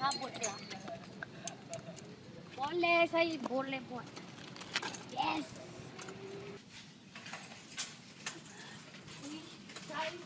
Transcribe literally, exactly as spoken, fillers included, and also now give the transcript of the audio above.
cabut dia. Boleh, saya boleh buat. Yes. Saya